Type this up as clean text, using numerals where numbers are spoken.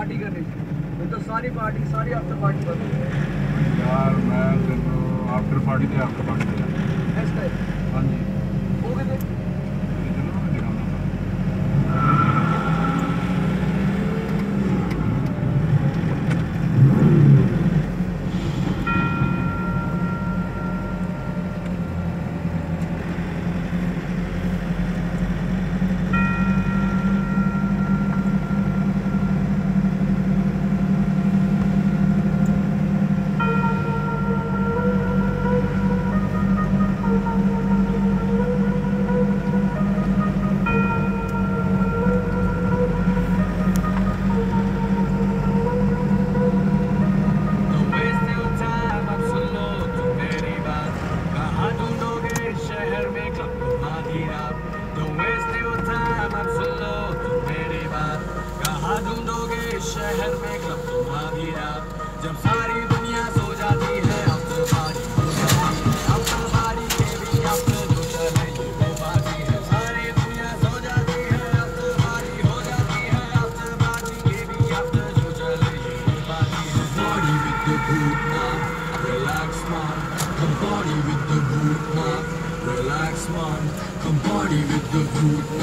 party करनी थी तो सारी आफ्टर पार्टी बंद यार मैं तेनों आफ्टर पार्टी ते आफ्टर पार्टी इस टाइम हाँ जी वो कितने चलो मैं दिखाऊंगा शहर में क्लब तुम्हारी रात जब सारी दुनिया सो जाती है आफ्टर पार्टी आफ्टर पार्टी के भी आफ्टर जो चले ये वो पार्टी है सारी दुनिया सो जाती है आफ्टर पार्टी हो जाती है आफ्टर पार्टी के भी आफ्टर जो चले ये वो पार्टी है party with the group now relax man come party with the group now relax man come party with the group